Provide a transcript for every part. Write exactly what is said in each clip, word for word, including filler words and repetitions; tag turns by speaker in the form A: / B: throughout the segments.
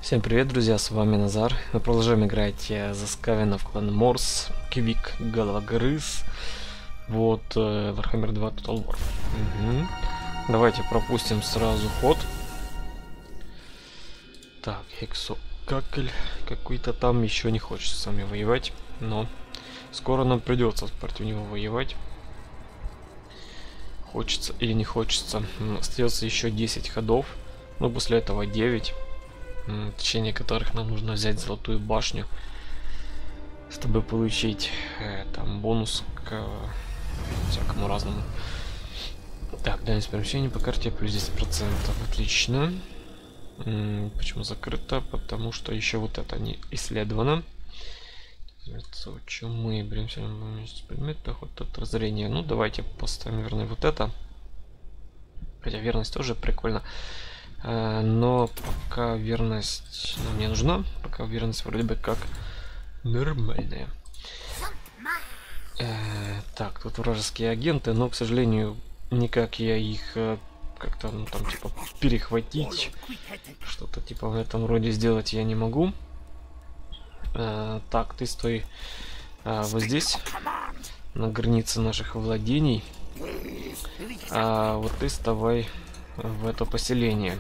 A: Всем привет, друзья, с вами Назар. Мы продолжаем играть за Скавена в клан Морс, Квик, Головогрыз. Вот, э, Warhammer два Total War. Угу. Давайте пропустим сразу ход. Так, Хексо Какель какой-то там еще не хочет с вами воевать, но скоро нам придется против него воевать. Хочется или не хочется. Остается еще десять ходов, но после этого девять. В течение которых нам нужно взять золотую башню, чтобы получить э, там бонус к всякому разному. Так, дальность перемещения по карте плюс десять процентов. Отлично. М-м, почему закрыто? Потому что еще вот это не исследовано. Чем мы беремся на предметах, вот это разорение. Ну, давайте поставим, наверное, вот это. Хотя верность тоже прикольно. Но пока верность нам не нужна, пока верность вроде бы как нормальная. Э, так, тут вражеские агенты, но, к сожалению, никак я их э, как-то ну, там типа перехватить, что-то типа в этом роде сделать я не могу. Э, так, ты стой э, вот здесь, на границе наших владений, а вот ты вставай в это поселение.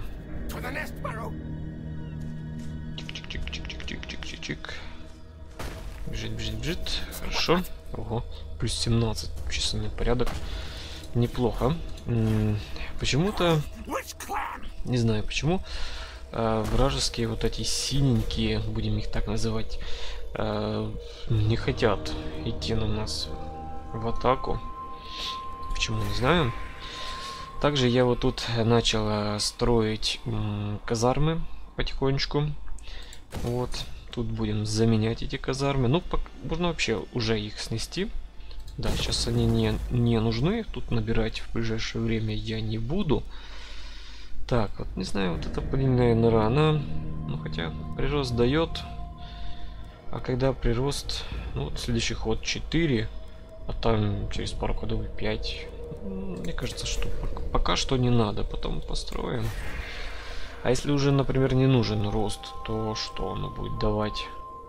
A: Чик-чик-чик-чик-чик-чик-чик. Бежит, бежит, бежит. Хорошо. Ого. Плюс семнадцать. Численный порядок. Неплохо. Почему-то, не знаю почему, вражеские вот эти синенькие, будем их так называть, не хотят идти на нас в атаку. Почему, не знаю. Также я вот тут начал строить казармы потихонечку. Вот. Тут будем заменять эти казармы. Ну, можно вообще уже их снести. Да, сейчас они не, не нужны. Тут набирать в ближайшее время я не буду. Так, вот не знаю, вот это пыльная нора, она... Ну, хотя прирост дает. А когда прирост... Ну, вот следующий ход четыре. А там через пару ходов пять. Мне кажется, что пока что не надо, потом построим. А если уже, например, не нужен рост, то что оно будет давать?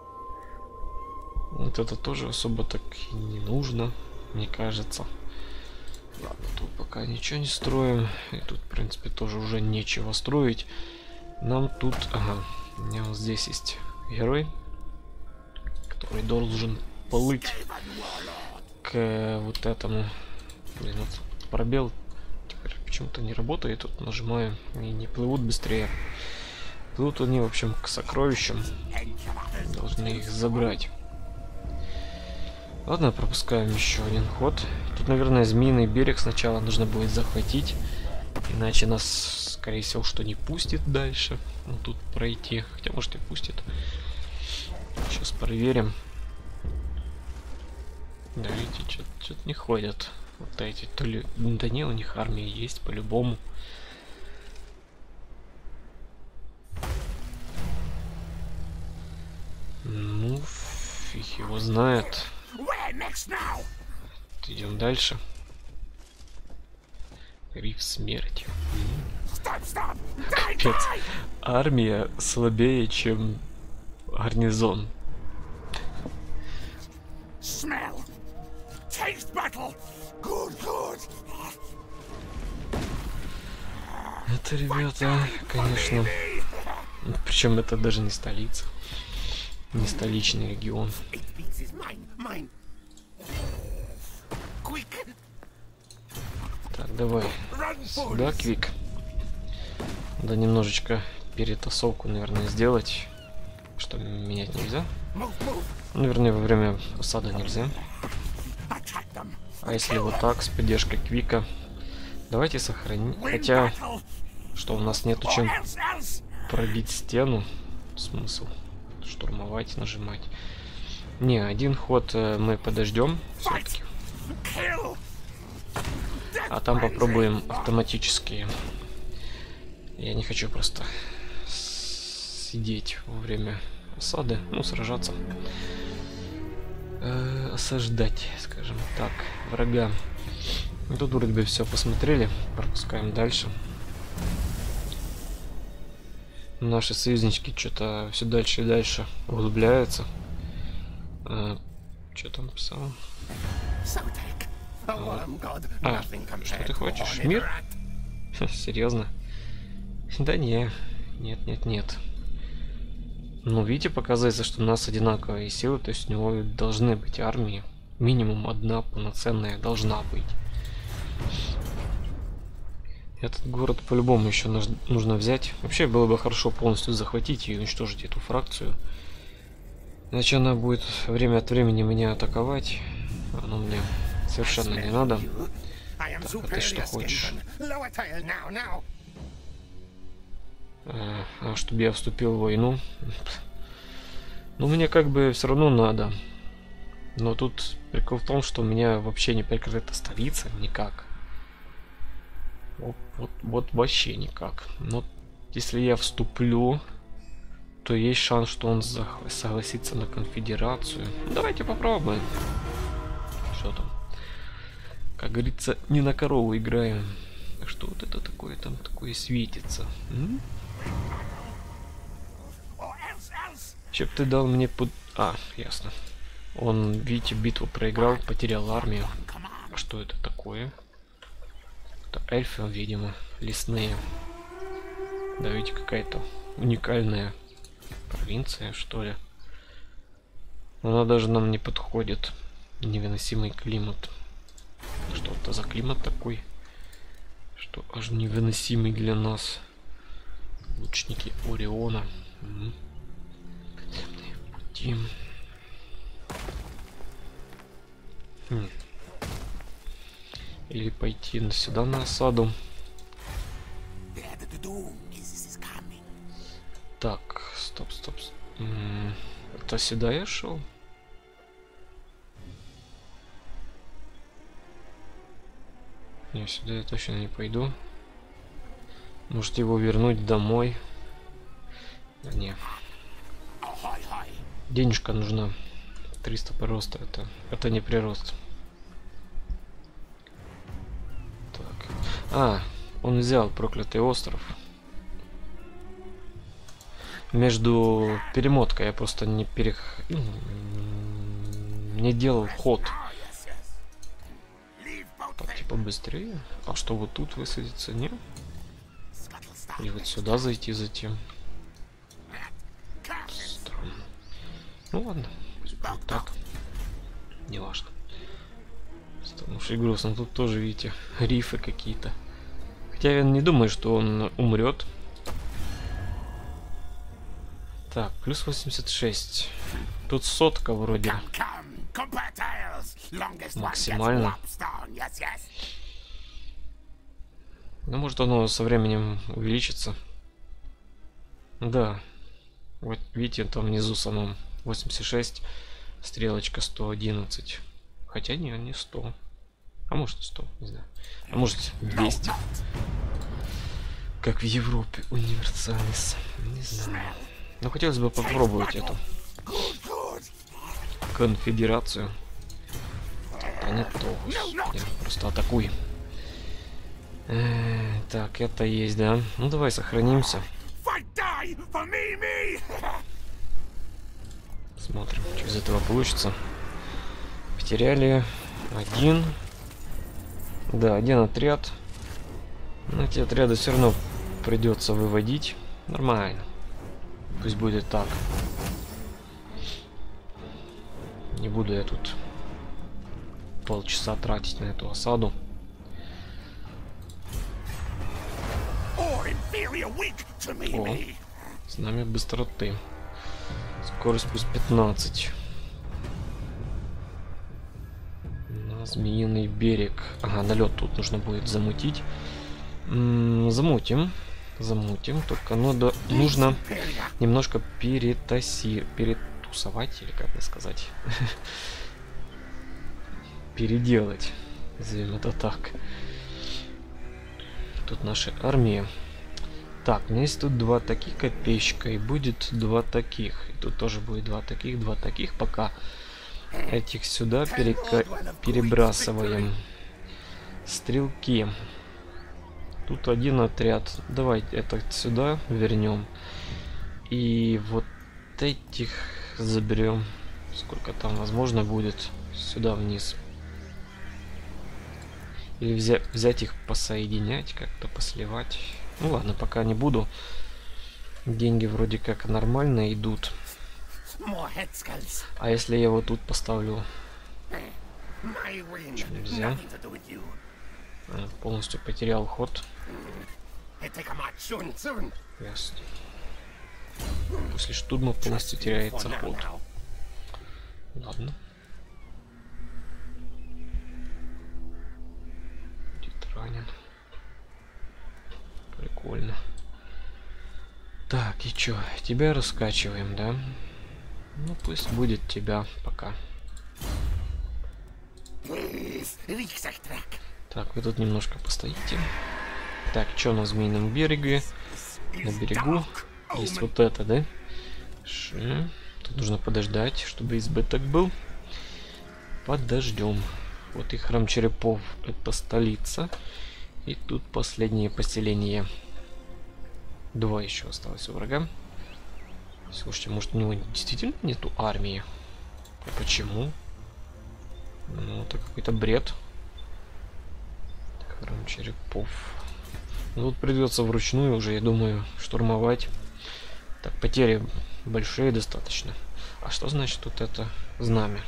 A: Вот это тоже особо так и не нужно, мне кажется. Ладно, тут пока ничего не строим. И тут, в принципе, тоже уже нечего строить. Нам тут... Ага, у меня вот здесь есть герой, который должен плыть к вот этому... Блин, вот пробел теперь почему-то не работает. Тут нажимаю и не плывут быстрее. Плывут они, в общем, к сокровищам. Должны их забрать. Ладно, пропускаем еще один ход. Тут, наверное, змеиный берег сначала нужно будет захватить. Иначе нас, скорее всего, что не пустит дальше. Ну, тут пройти. Хотя, может, и пустит. Сейчас проверим. Да, видите, что-то не ходят. Вот эти, то ли... Да не, у них армия есть, по-любому. Ну, фиг его знает. Идем дальше. Риф смерти. Капец. Армия слабее, чем гарнизон. Good, good. Это, ребята, конечно. Причем это даже не столица. Не столичный регион. Так, давай. Сюда, Квик. Да, немножечко перетасовку, наверное, сделать. Что менять нельзя. Ну, вернее, во время осады нельзя. А если вот так, с поддержкой Квика? Давайте сохраним. Хотя, что у нас нету чем пробить стену. Смысл штурмовать, нажимать. Не, один ход э, мы подождем все-таки. А там попробуем автоматически. Я не хочу просто сидеть во время осады. Ну, сражаться. Э, осаждать, скажем так, врага. Тут вроде бы все посмотрели. Пропускаем дальше. Наши союзнички что-то все дальше и дальше углубляются. А, что там писал? А, а, что ты хочешь? Мир? Серьезно? Да не. Нет, нет, нет. Ну, видите, показывается, что у нас одинаковые силы, то есть у него должны быть армии. Минимум одна полноценная должна быть. Этот город по-любому еще нужно взять. Вообще было бы хорошо полностью захватить и уничтожить эту фракцию. Иначе она будет время от времени меня атаковать. Оно мне совершенно не надо. Так, а ты что хочешь? А, а чтобы я вступил в войну? Ну, мне как бы все равно надо. Но тут прикол в том, что у меня вообще не прикрыта столица никак. Вот, вот, вот вообще никак. Но если я вступлю, то есть шанс, что он согласится на конфедерацию. Давайте попробуем. Что там? Как говорится, не на корову играем. Что вот это такое там такое светится? М? Че б ты дал мне под... А, ясно. Он, видите, битву проиграл, потерял армию. А что это такое? Это эльфы, видимо, лесные. Да, видите, какая-то уникальная провинция, что ли. Она даже нам не подходит. Невыносимый климат. Что это за климат такой? Что аж невыносимый для нас. Лучники Ориона. Угу. Подземные пути. Хм. Или пойти на сюда на осаду. Так, стоп, стоп. М-м, это сюда я шел? Не, сюда я точно не пойду. Может его вернуть домой? Да не. Денежка нужна. триста прироста. Это, это не прирост. Так. А, он взял проклятый остров. Между перемоткой я просто не перех... не делал ход. Так, типа быстрее. А что вот тут высадиться? Нет? Или вот сюда зайти затем? Странно. Ну ладно, пусть будет так. Неважно. Уж и грустно. Тут тоже, видите, рифы какие-то. Хотя я не думаю, что он умрет. Так, плюс восемьдесят шесть. Тут сотка вроде. Максимально. Ну, может, оно со временем увеличится. Да. Вот видите, там внизу самом восемьдесят шесть. Стрелочка сто одиннадцать. Хотя не, не сто. А может сто, не знаю. А может двести. Как в Европе. Универсалис. Не знаю. Но хотелось бы попробовать эту конфедерацию. А нет, то я просто атакуй. Э, так, это есть, да? Ну давай сохранимся. Смотрим, что из этого получится. Потеряли один. Да, один отряд. Но эти отряды все равно придется выводить. Нормально. Пусть будет так. Не буду я тут полчаса тратить на эту осаду. О, знамя быстроты. Скорость плюс пятнадцать. На Змеиный берег. Ага, налет тут нужно будет замутить. М-м, замутим. Замутим. Только надо, нужно немножко перетаси, перетусовать, или как это сказать. Переделать. Назовем это так. Тут наши армии. Так, у меня есть тут два таких копейщика, и будет два таких. И тут тоже будет два таких, два таких. Пока этих сюда перека... перебрасываем. Стрелки. Тут один отряд. Давай это сюда вернем. И вот этих заберем. Сколько там возможно будет. Сюда вниз. Или взять, взять их посоединять, как-то посливать. Ну ладно, пока не буду. Деньги вроде как нормально идут. А если я вот тут поставлю? Что, нельзя? А, полностью потерял ход. Ясно. После штурма полностью теряется ход. Ладно. Будет ранен. Прикольно. Так, и чё? Тебя раскачиваем, да? Ну пусть будет тебя пока. Так, вы тут немножко постоите. Так, что на Змеином береге? На берегу есть вот это, да? Ш... Тут нужно подождать, чтобы избыток был. Подождем. Вот и храм черепов, это столица. И тут последнее поселение. Два еще осталось у врага. Слушайте, может у него действительно нету армии? А почему? Ну, это какой-то бред. Храм черепов. Ну, тут придется вручную уже, я думаю, штурмовать. Так, потери большие достаточно. А что значит тут это знамя?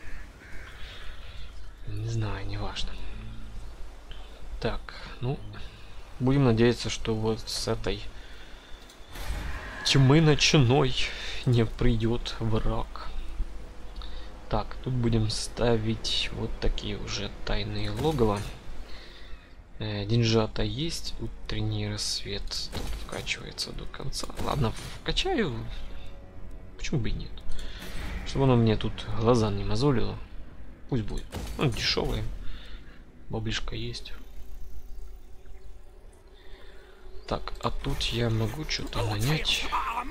A: Не знаю, не важно. Так, ну, будем надеяться, что вот с этой тьмы ночной не придет враг. Так, тут будем ставить вот такие уже тайные логово. Э, деньжата есть, утренний рассвет тут вкачивается до конца. Ладно, вкачаю. Почему бы и нет? Чтобы оно мне тут глаза не мозолило. Пусть будет. Ну, дешевые. Баблишка есть. Так, а тут я могу что-то нанять.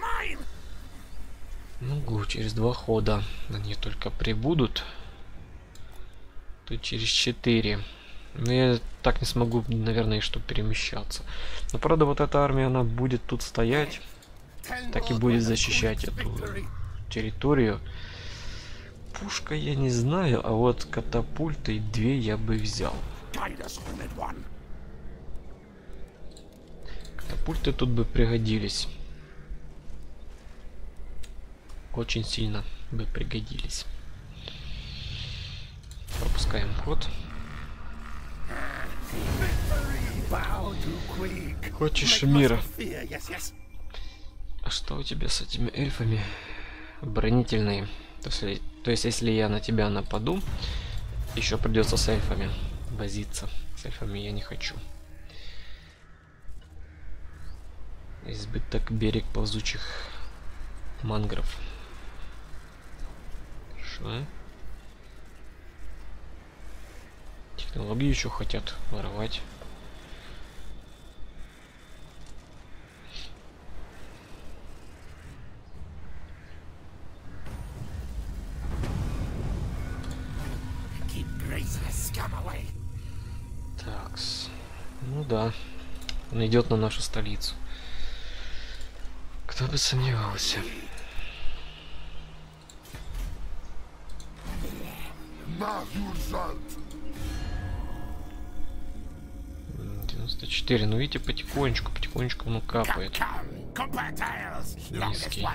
A: Могу, через два хода. Они только прибудут. Тут через четыре. Но я так не смогу, наверное, что перемещаться. Но правда, вот эта армия, она будет тут стоять. Так и будет защищать эту территорию. Пушка я не знаю, а вот катапульты две я бы взял. Катапульты тут бы пригодились. Очень сильно бы пригодились. Пропускаем ход. Хочешь мира? А что у тебя с этими эльфами? Оборонительные. То есть, то есть, если я на тебя нападу, еще придется с эльфами возиться. С эльфами я не хочу. Избыток берег ползучих мангров. Хорошо. Технологии еще хотят воровать. Такс. Ну да. Он идет на нашу столицу. Кто бы сомневался. девяносто четыре. Ну видите, потихонечку, потихонечку оно капает. Низкий.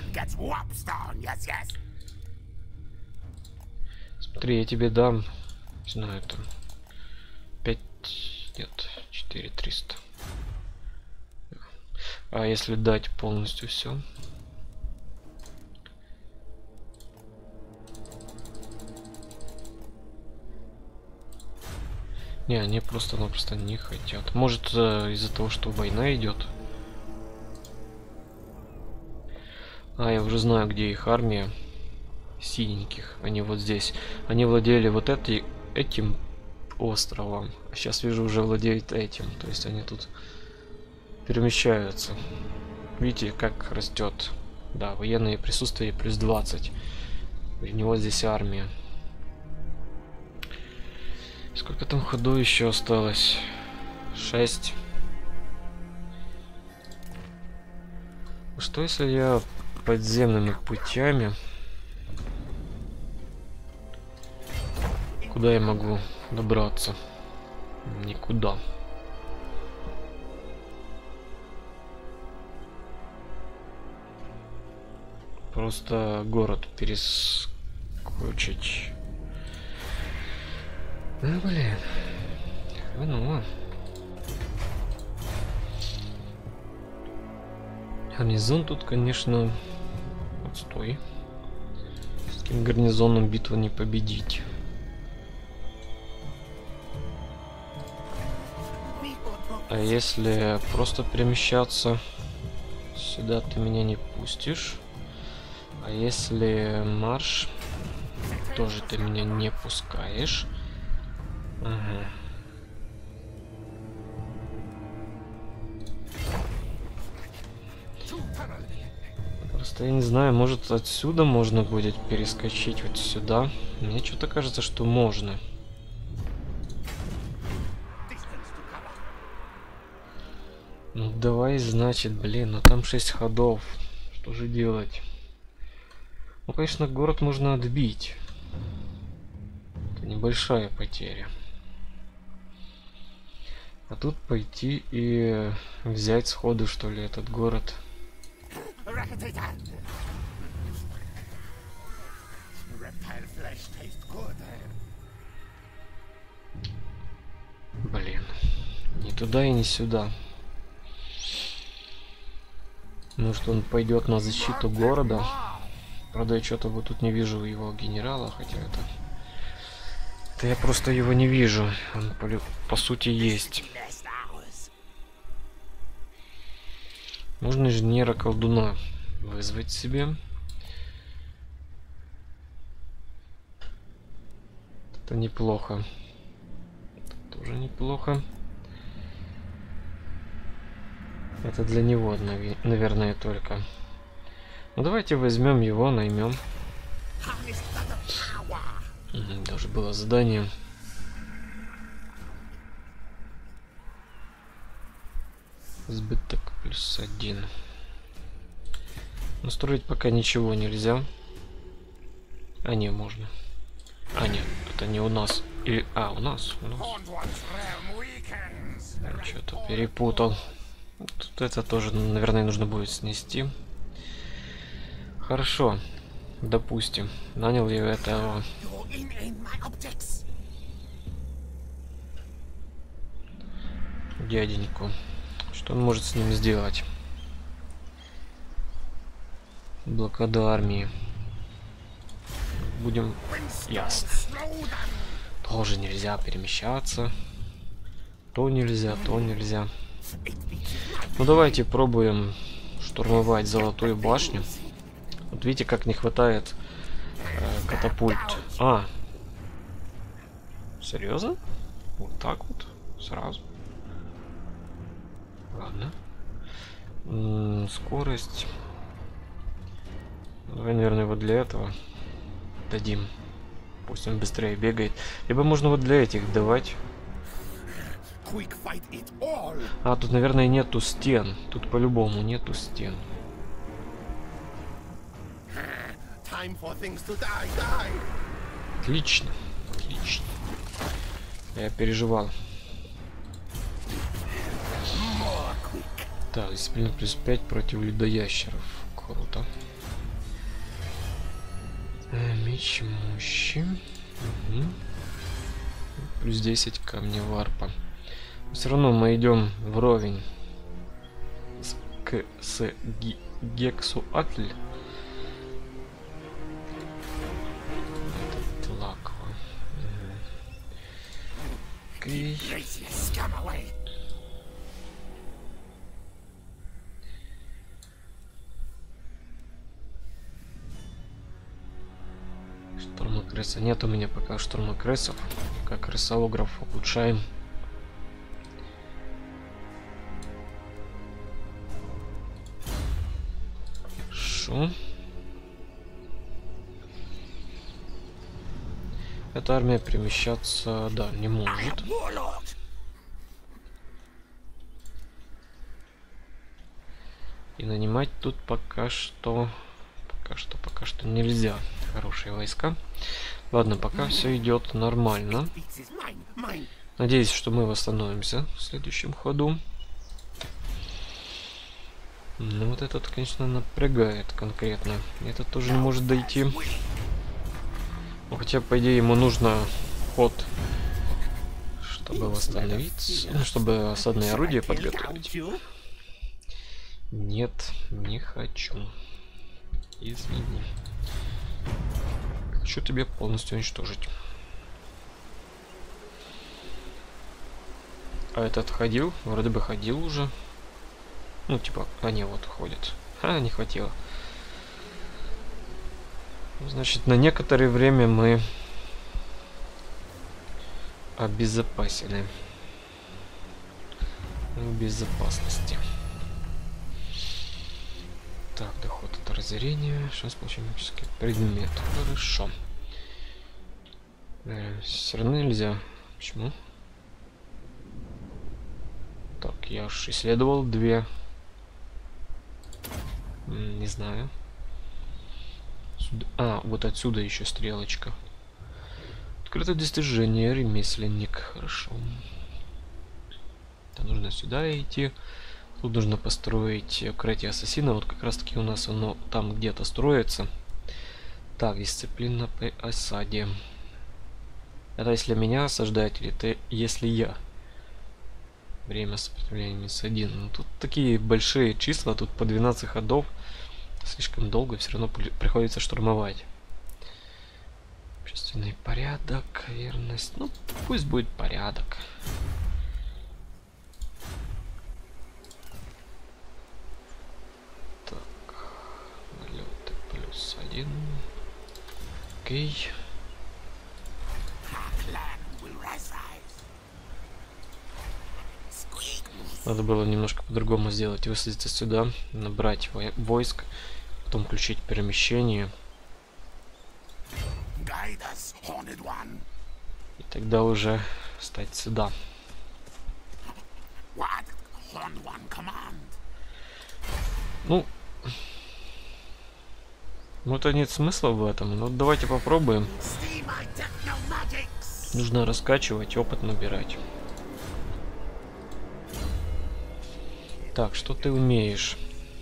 A: Смотри, я тебе дам, не знаю, там пять, нет, четыре триста. А если дать полностью все? Не, они просто-напросто не хотят. Может, из-за того, что война идет? А, я уже знаю, где их армия. Синеньких. Они вот здесь. Они владели вот этой, этим островом. А сейчас вижу, уже владеют этим. То есть они тут перемещаются. Видите, как растет. Да, военное присутствие плюс двадцать. У него здесь армия. Сколько там ходов еще осталось? шесть. Что если я подземными путями? Куда я могу добраться? Никуда. Просто город перескочить. Ну, блин. Ну. Гарнизон тут, конечно, отстой. С таким гарнизоном битву не победить. А если просто перемещаться сюда, ты меня не пустишь. А если марш, тоже ты меня не пускаешь. Ага. Просто я не знаю, может отсюда можно будет перескочить вот сюда. Мне что-то кажется, что можно. Ну давай, значит, блин, ну там шесть ходов. Что же делать? Ну, конечно, город можно отбить. Это небольшая потеря. А тут пойти и взять сходу, что ли, этот город. Блин, ни туда и ни сюда. Может, он пойдет на защиту города. Правда, я что-то вот тут не вижу его генерала, хотя это... Это я просто его не вижу. Он по, по сути есть. Можно инженера-колдуна вызвать себе. Это неплохо. Это тоже неплохо. Это для него, наверное, только. Ну давайте возьмем его, наймем. Угу, даже было задание. Сбыток плюс один. Настроить пока ничего нельзя. А не, можно. А нет, это не у нас. Или... А, у нас. У нас. Что-то перепутал. Тут это тоже, наверное, нужно будет снести. Хорошо. Допустим. Нанял я этого... дяденьку. Что он может с ним сделать? Блокада армии. Будем... Ясно. Тоже нельзя перемещаться. То нельзя, то нельзя. Ну давайте пробуем штурмовать Золотую башню. Вот видите, как не хватает э, катапульт. А. Серьезно? Вот так вот? Сразу? Ладно. М-м, скорость. Давай, наверное, вот для этого дадим. Пусть он быстрее бегает. Либо можно вот для этих давать. А, тут, наверное, нету стен. Тут по-любому нету стен. Отлично. Отлично. Я переживал. Так, дисциплина плюс пять против ледоящеров. Круто. Меч мощи. Угу. Плюс десять камня варпа. Все равно мы идем вровень с, к, с ги, Гексуатль. Это Тлаква. Окей. Штурма крыса. Нет у меня пока штурма крысов. Как крысолограф улучшаем. Хорошо. Эта армия перемещаться, да, не может. И нанимать тут пока что... Пока что, пока что нельзя. Хорошие войска. Ладно, пока все идет нормально. Надеюсь, что мы восстановимся в следующем ходу. Ну вот этот, конечно, напрягает конкретно. Этот тоже не может дойти. Ну, хотя, по идее, ему нужно ход, чтобы восстановиться, ну, чтобы осадное орудие подготовить. Нет, не хочу. Извини. Хочу тебя полностью уничтожить. А этот ходил? Вроде бы ходил уже. Ну, типа, а не, вот ходит. А, не хватило. Значит, на некоторое время мы обезопасены. В безопасности. Так, доход от разорения. Шанс получить магический предмет. Хорошо. Э, все равно нельзя. Почему? Так, я уж исследовал две. Не знаю. Сюда. А, вот отсюда еще стрелочка. Открытое достижение, ремесленник. Хорошо. Это нужно сюда идти. Тут нужно построить укрытие ассасина. Вот как раз таки у нас оно там где-то строится. Так, дисциплина при осаде. Это если меня осаждать, или это если я? Время сопротивления минус один. Ну, тут такие большие числа, тут по двенадцать ходов. Слишком долго, все равно приходится штурмовать. Общественный порядок, верность. Ну, пусть будет порядок. Так, налеты плюс один. Окей. Надо было немножко по-другому сделать. Высадиться сюда, набрать войск, потом включить перемещение. И тогда уже стать сюда. Ну, ну это нет смысла в этом. Но давайте попробуем. Нужно раскачивать, опыт набирать. Так, что ты умеешь?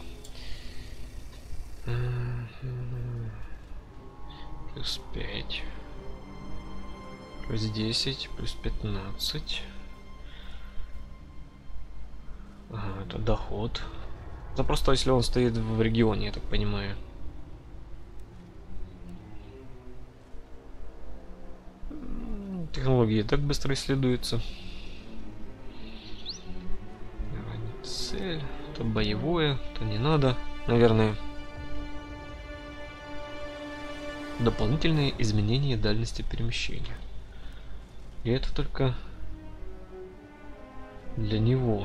A: Плюс пять. Плюс десять. Плюс пятнадцать. Ага, это доход. Это просто если он стоит в регионе, я так понимаю. Технологии так быстро исследуются. Цель. То боевое, то не надо, наверное. Дополнительные изменения дальности перемещения. И это только для него.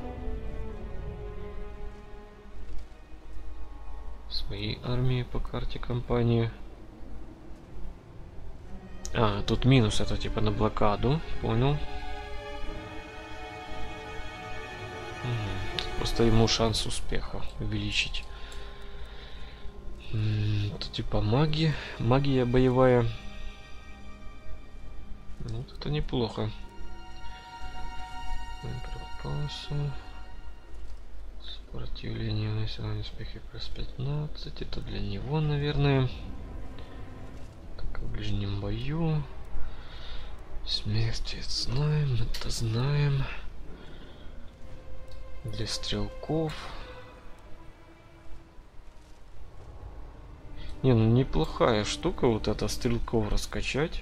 A: В своей армии по карте компании. А, тут минус, это типа на блокаду. Понял. Просто ему шанс успеха увеличить. Тут типа маги. Магия боевая. Ну, это неплохо. Пропасы. Сопротивление населения успехи плюс пятнадцать. Это для него, наверное. Так, в ближнем бою. Смерть знаем, это знаем. Для стрелков. Не, ну неплохая штука вот эта стрелков раскачать.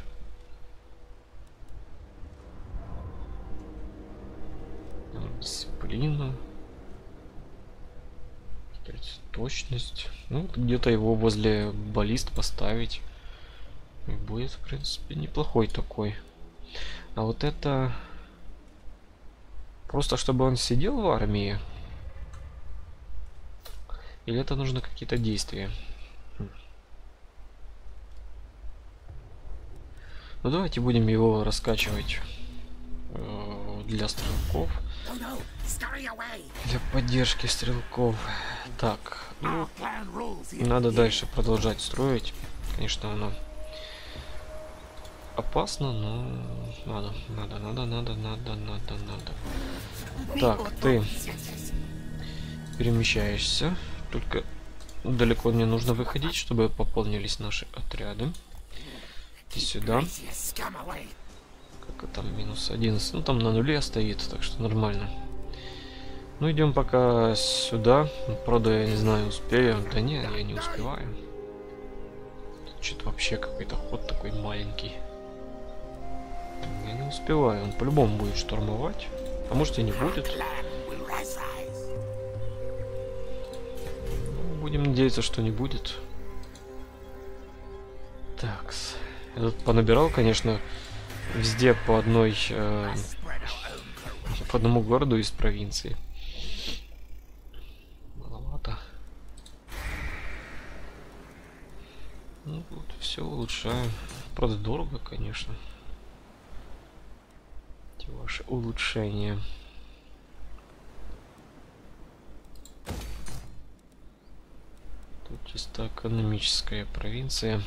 A: Дисциплина. Точность. Ну, где-то его возле баллист поставить. И будет, в принципе, неплохой такой. А вот это... Просто чтобы он сидел в армии? Или это нужно какие-то действия? Ну давайте будем его раскачивать э, для стрелков. Для поддержки стрелков. Так, ну, надо дальше продолжать строить. Конечно, оно опасно, но надо, надо, надо, надо, надо, надо, надо. Так, ты перемещаешься. Только далеко не нужно выходить, чтобы пополнились наши отряды. И сюда. Как там минус одиннадцать. Ну там на нуле стоит, так что нормально. Ну идем пока сюда. Правда, я не знаю, успею. Да не, я не успеваю. Что-то вообще какой-то ход такой маленький. Я не успеваю. Он по-любому будет штурмовать. А может и не будет. Ну, будем надеяться, что не будет. Так. Я тут понабирал, конечно, везде по одной... Э, по одному городу из провинции. Маловато. Ну вот, все улучшаю. Правда, дорого, конечно. Эти ваши улучшения. Тут чисто экономическая провинция.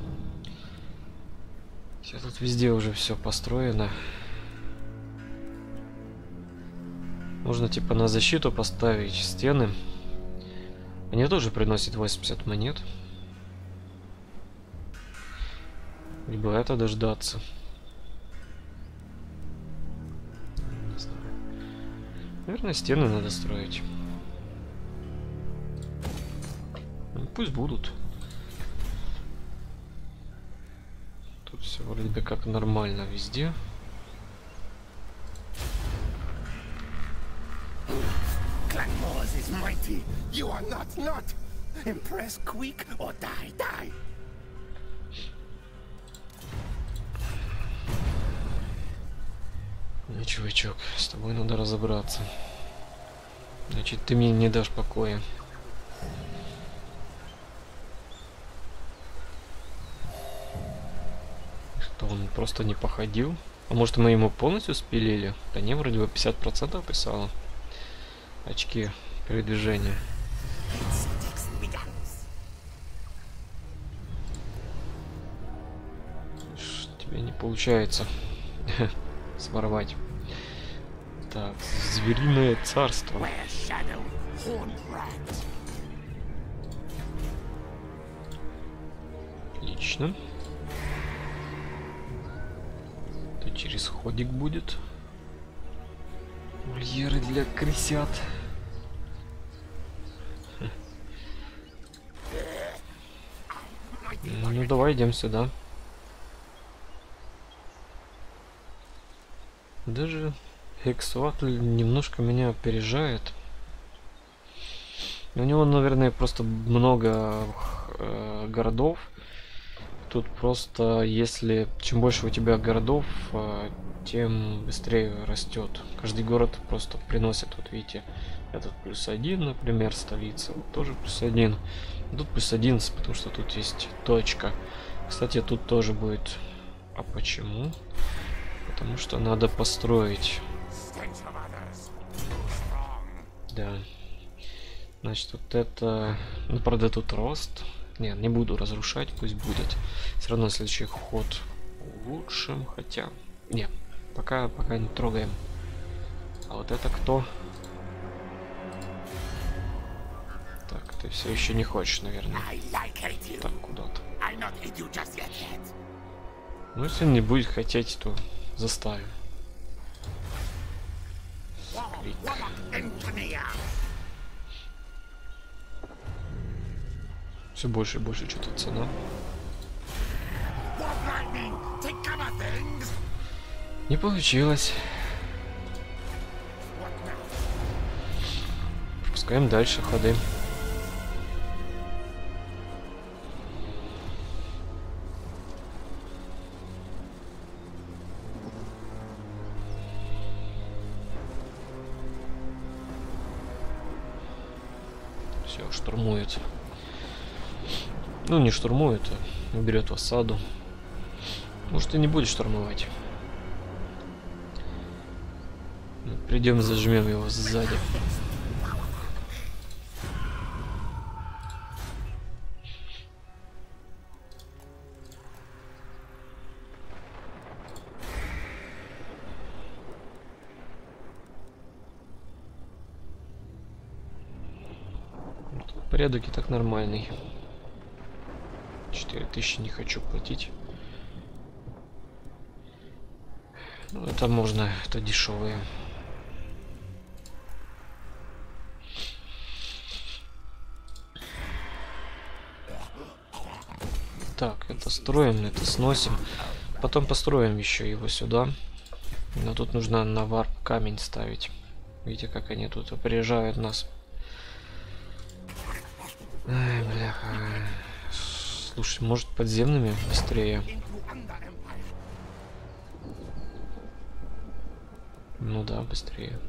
A: Сейчас тут везде уже все построено. Можно типа на защиту поставить стены. Они тоже приносят восемьдесят монет. Либо это дождаться. Не знаю. Наверное, стены надо строить. Ну, пусть будут. Тут все вроде бы как нормально везде. Ну, чувачок, с тобой надо разобраться. Значит, ты мне не дашь покоя. Что он просто не походил? А может, мы ему полностью спилили? Да не, вроде бы пятьдесят процентов писало. Очки передвижения. Тебе не получается своровать. Так, звериное царство. Отлично. Это через ходик будет. Вольеры для крысят. Ну давай идем сюда. Даже Хексуатль немножко меня опережает. У него, наверное, просто много э, городов. Тут просто, если чем больше у тебя городов, э, тем быстрее растет. Каждый город просто приносит, вот видите, этот плюс один, например, столица, вот тоже плюс один. Тут плюс одиннадцать, потому что тут есть точка. Кстати, тут тоже будет. А почему? Потому что надо построить. Да. Значит, вот это... Ну, правда, тут рост. Не, не буду разрушать, пусть будет. Все равно следующий ход улучшим. Хотя... Не, пока, пока не трогаем. А вот это кто? Так, ты все еще не хочешь, наверное. Так, куда-то. Ну, если он не будет хотеть, то заставим. Клик. Все больше и больше что-то цена. Не получилось. Пропускаем дальше ходы. Все, штурмует. Ну, не штурмует, а берет в осаду. Может, и не будет штурмовать. Придем, зажмем его сзади. Порядок и так нормальный. четыре тысячи не хочу платить. Ну, это можно, это дешевые. Так, это строим, это сносим. Потом построим еще его сюда. Но тут нужно на варп камень ставить. Видите, как они тут опережают нас. Ай, бляха. Слушай, может подземными быстрее? Ну да, быстрее.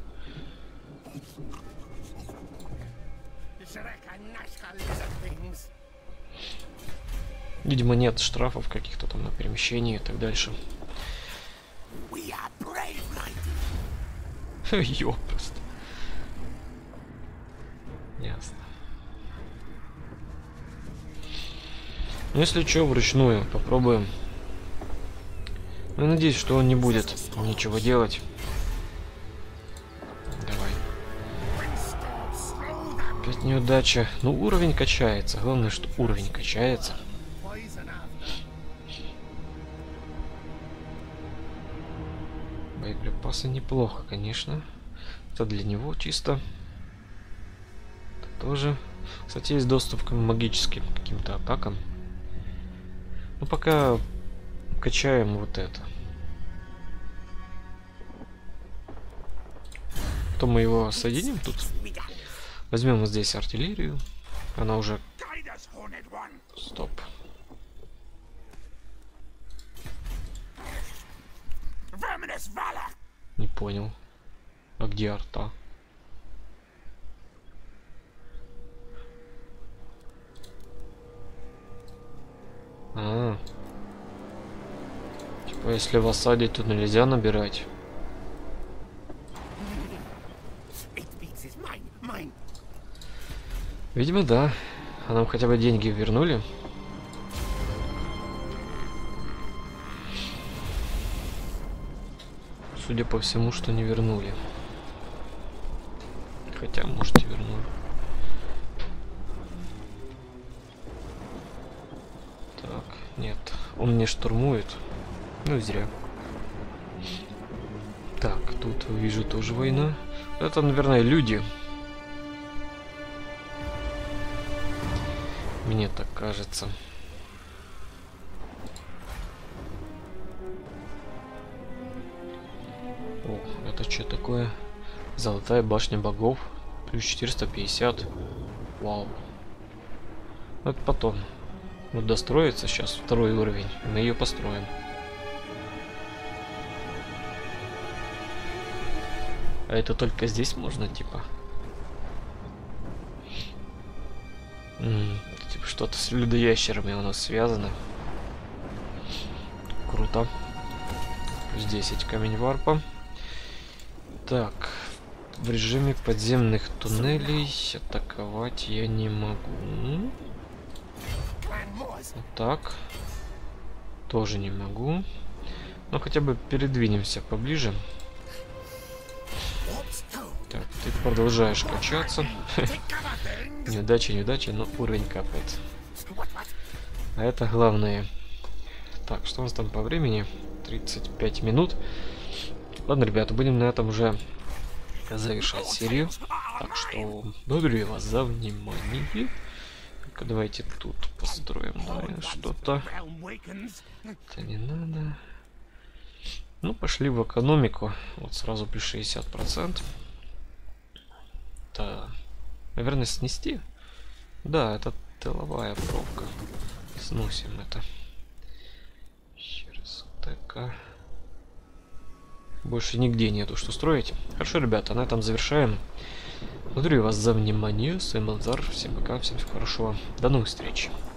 A: Видимо, нет штрафов каких-то там на перемещение и так дальше. Ёпрст. Ясно. Ну, если что, вручную попробуем. Ну, надеюсь, что он не будет ничего делать. Давай. Опять неудача. Ну, уровень качается. Главное, что уровень качается. Боеприпасы неплохо, конечно. Это для него чисто. Это тоже. Кстати, есть доступ к магическим каким-то атакам. Ну, пока качаем вот это. Потом мы его соединим тут. Возьмем вот здесь артиллерию. Она уже... Стоп. Не понял. А где арта? А, типа, если в осаде, то нельзя набирать. Видимо, да. А нам хотя бы деньги вернули. Судя по всему, что не вернули. Хотя, может, и вернули. Так, нет. Он не штурмует. Ну, зря. Так, тут вижу тоже война. Это, наверное, люди. Мне так кажется. О, это что такое? Золотая башня богов. Плюс четыреста пятьдесят. Вау. Это потом. Вот достроится сейчас второй уровень. Мы ее построим. А это только здесь можно, типа. М-м, типа что-то с людоящерами у нас связано. Круто. Плюс десять камень варпа. Так. В режиме подземных туннелей атаковать я не могу. Вот так. Тоже не могу. Но хотя бы передвинемся поближе. Так, ты продолжаешь качаться. Неудача, неудача, но уровень капает. А это главное. Так, что у нас там по времени? тридцать пять минут. Ладно, ребята, будем на этом уже завершать серию. Так что благодарю вас за внимание. Давайте тут построим что-то. Это не надо. Ну, пошли в экономику. Вот сразу плюс шестьдесят процентов. Да. Наверное, снести. Да, это тыловая пробка. Сносим это. Через ТК. Больше нигде нету что строить. Хорошо, ребята, на этом завершаем. Благодарю вас за внимание. С вами был Назар. Всем пока, всем всего хорошего. До новых встреч.